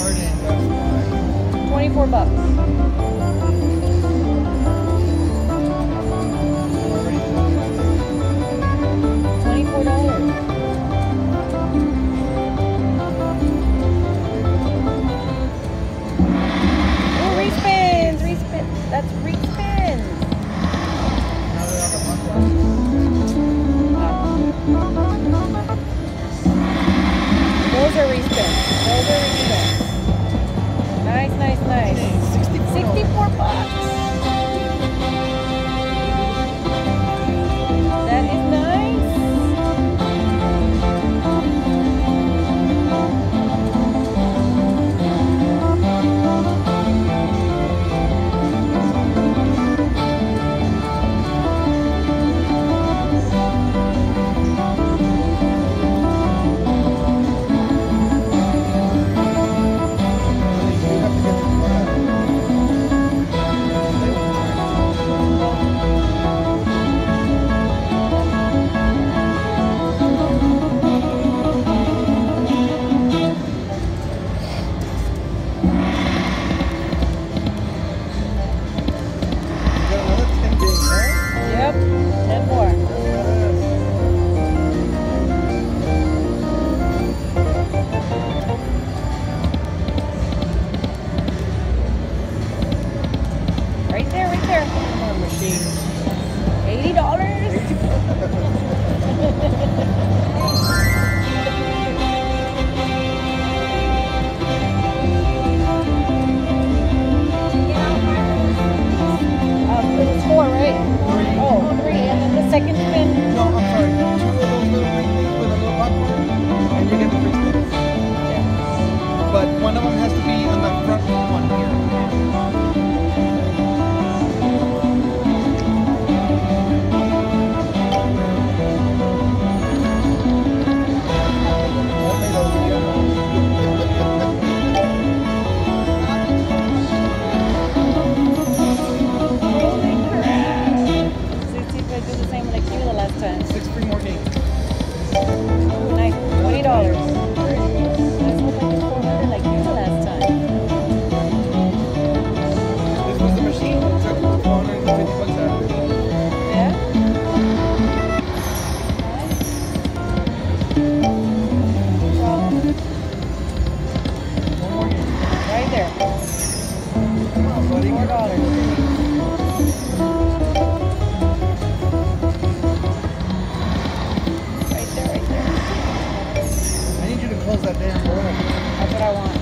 Jordan, that's why. 24 bucks. $24. Oh, respins, respins. That's respins. Now they're on the front Those are respins. Those are respins. Nice, nice, nice. 64 bucks. That is nice. Yep, 10 more. Right there, right there. $80. It was 4, right? Oh, 3, and then the second spin. No, I'm sorry. 2 of those little green things with a little popcorn, and you get the free spins. Yeah. But one of them has to be on the front one here. Holy crap. Let's see if I do the same like you the last time. 6 free more games. Ooh, nice. $20. Let's hope I do 400 like you the last time. This was the machine that took 450 bucks out of it. Yeah? One more game. Right there. Come on, buddy. $4. Right there, right there. I need you to close that damn door. That's what I want.